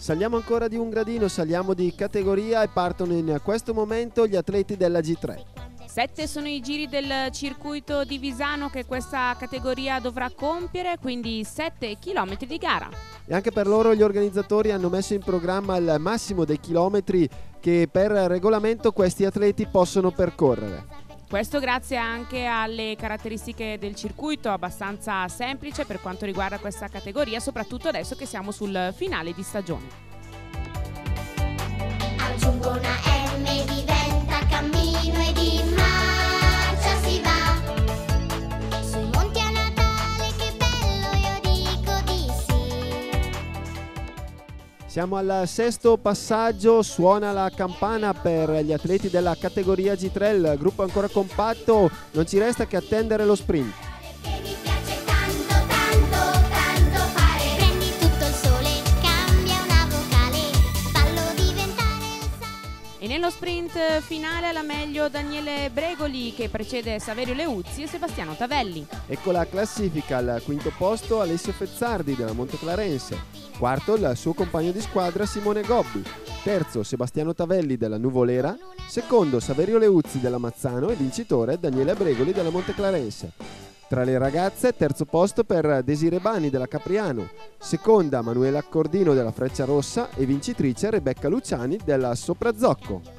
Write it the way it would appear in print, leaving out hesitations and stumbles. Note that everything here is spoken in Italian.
Saliamo ancora di un gradino, saliamo di categoria e partono in questo momento gli atleti della G3. 7 sono i giri del circuito di Visano che questa categoria dovrà compiere, quindi 7 chilometri di gara. E anche per loro gli organizzatori hanno messo in programma il massimo dei chilometri che per regolamento questi atleti possono percorrere. Questo grazie anche alle caratteristiche del circuito, abbastanza semplice per quanto riguarda questa categoria, soprattutto adesso che siamo sul finale di stagione. Aggiungo una M, diventa cammino ed in marcia si va. Sui monti a Natale, che bello, io dico di sì. Siamo al sesto passaggio, suona la campana per gli atleti della categoria G3, il gruppo è ancora compatto, non ci resta che attendere lo sprint. Che mi piace tanto, tanto, tanto fare. Prendi tutto il sole, cambia una vocale, fallo diventare il sale. E nello sprint finale alla meglio Daniele Bregoli che precede Saverio Leuzzi e Sebastiano Tavelli. Ecco la classifica: al quinto posto Alessio Fezzardi della Monteclarense, quarto il suo compagno di squadra Simone Gobbi, terzo Sebastiano Tavelli della Nuvolera, secondo Saverio Leuzzi della Mazzano e vincitore Daniele Bregoli della Monteclarense. Tra le ragazze terzo posto per Desire Bani della Capriano, seconda Manuela Accordino della Frecciarossa e vincitrice Rebecca Luciani della Soprazzocco.